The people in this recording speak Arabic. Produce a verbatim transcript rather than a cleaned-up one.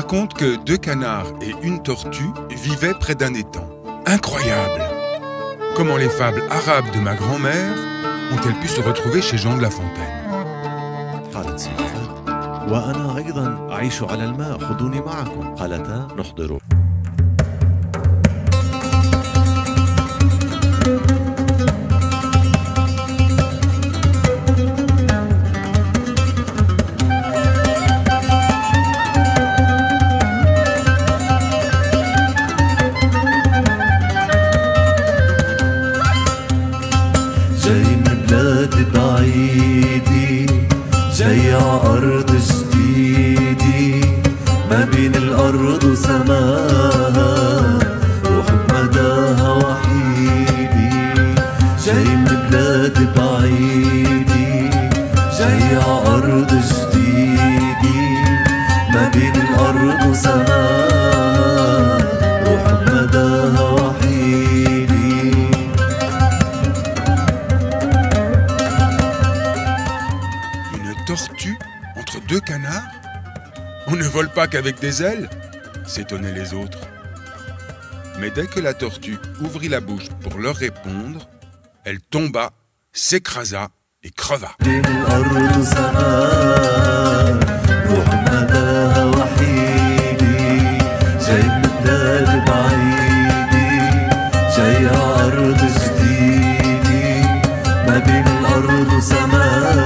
raconte que deux canards et une tortue vivaient près d'un étang. Incroyable! Comment les fables arabes de ma grand-mère ont-elles pu se retrouver chez Jean de La Fontaine? قالت سلحفاة: وأنا أيضا أعيش على الماء، خذوني معكم. قالتا: نحضر. جاي من بلاد بعيدي، جاي عأرض جديدي، ما بين الأرض وسماها، وحب مداها وحيدي. جاي من بلاد بعيدي، جاي عأرض جديدي، ما بين الأرض وسماها، وحب مداها وحيدي. Tortue entre deux canards? On ne vole pas qu'avec des ailes? S'étonnaient les autres. Mais dès que la tortue ouvrit la bouche pour leur répondre, elle tomba, s'écrasa et creva. جاي عأرض جديدي، ما بين الأرض وسماها.